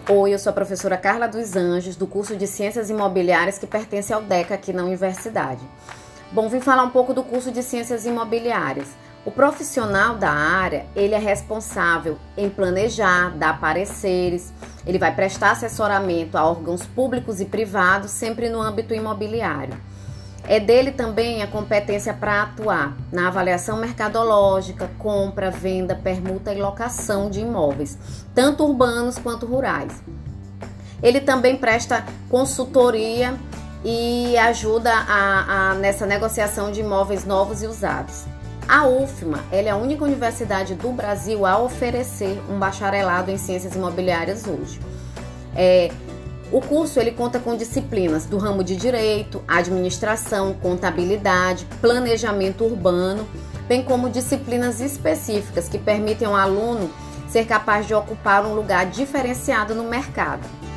Oi, eu sou a professora Carla dos Anjos, do curso de Ciências Imobiliárias que pertence ao DECA aqui na universidade. Bom, vim falar um pouco do curso de Ciências Imobiliárias. O profissional da área, ele é responsável em planejar, dar pareceres, ele vai prestar assessoramento a órgãos públicos e privados, sempre no âmbito imobiliário. É dele também a competência para atuar na avaliação mercadológica, compra, venda, permuta e locação de imóveis, tanto urbanos quanto rurais. Ele também presta consultoria e ajuda nessa negociação de imóveis novos e usados. A UFMA, ela é a única universidade do Brasil a oferecer um bacharelado em ciências imobiliárias hoje. O curso ele conta com disciplinas do ramo de direito, administração, contabilidade, planejamento urbano, bem como disciplinas específicas que permitem ao aluno ser capaz de ocupar um lugar diferenciado no mercado.